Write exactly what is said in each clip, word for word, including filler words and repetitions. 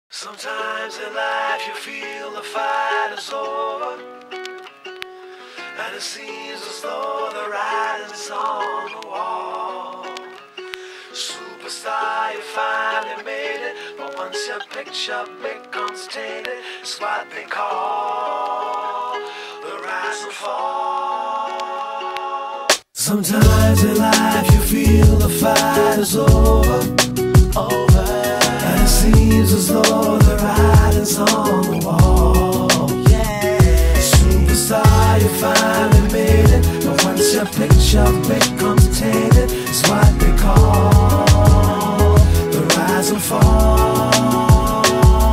Sometimes in life you feel the fight is over, and it seems as though the writing's on the wall. Superstar, you finally made it, but once your picture becomes tainted, it's what they call the rise and fall. Sometimes in life you feel the fight is over, over, and it seems as though the writing's on the wall. Yeah, superstar, you finally made it, but once your picture becomes tainted, it's what they call the rise and fall.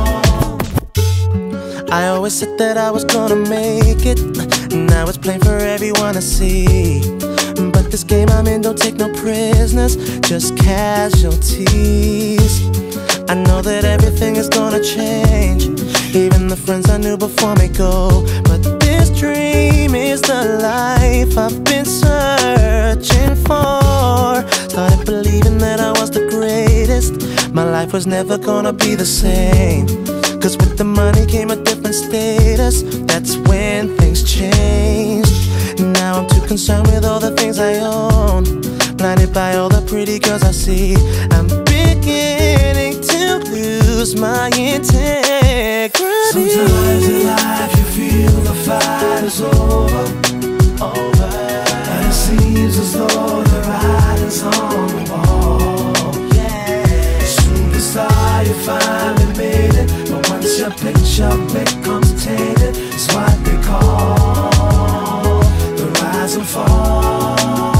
I always said that I was gonna make it, now it's plain for everyone to see. But this game I'm in don't take no prisoners, just casualties. I know that everything is gonna change, even the friends I knew before me go. But this dream is the life I've been searching for. Started believing that I was the greatest, my life was never gonna be the same. Cause with the money came a different status, that's when things changed. Now I'm too concerned with all the things I own, blinded by all the pretty girls I see. I'm beginning to lose my integrity. Sometimes in life you feel the fight is over, over, and it seems as though the writing's on the wall. Yeah, superstar, you finally made it, but once your picture becomes tainted, it's what they call the rise and fall.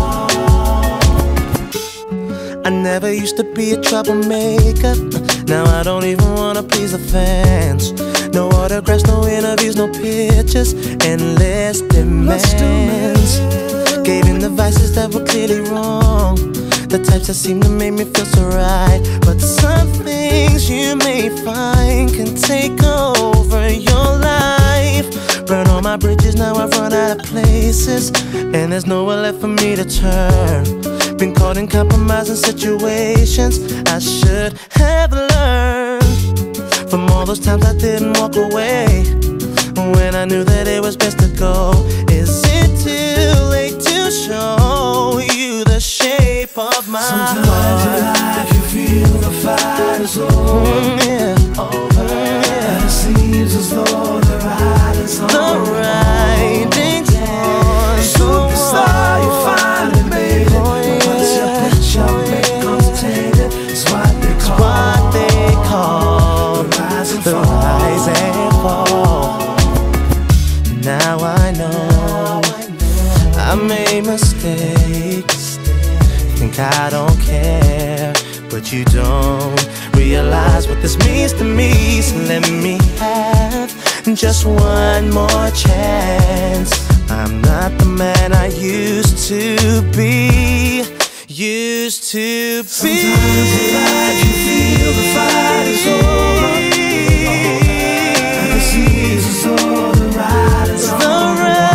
I never used to be a troublemaker, now I don't even wanna please the fans. No autographs, no interviews, no pictures, endless demands. Gave in the vices that were clearly wrong, the types that seem to make me feel so right. But some things you may find can take over your life. Burn all my bridges, now I've run out of places, and there's nowhere left for me to turn. Been caught in compromising situations I should have learned from all those times I didn't walk away when I knew that it was best to go. Is it too late to show you the shape of my Sometimes heart? in life you feel the fight is over, Mm, yeah. over, yeah. And it seems as though the writing's on The writing's on the superstar, you finally made it, Oh, but once your yeah. picture becomes tainted, it's what they call, what they call the rise and the fall. rise and fall. Now I know I made mistakes, think I don't care, but you don't realize what this means to me. So let me have just one more chance. I'm not the man I used to be, used to be. Sometimes in life you feel the fight is over, and it seems as though the writing's on the wall.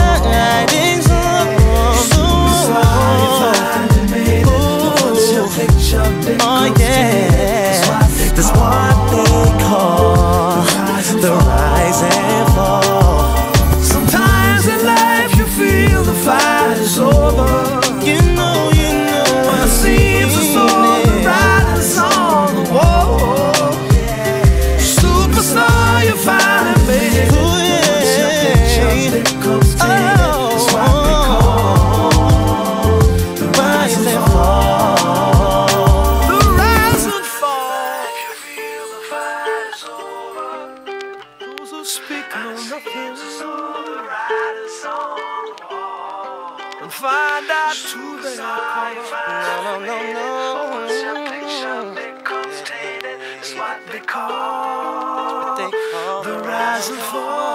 Oh yeah, that's what they call the rise and fall. Sometimes in life you feel the fight is over, You know, you know, and it seems as though the writing's on the wall. Superstar, you finally made it, but once your picture becomes tainted, it's what they call the rise and fall. Speak no nothing, and find out who they are. no, no, no, Once your no. picture becomes tainted, it's what they call They call the rise and fall.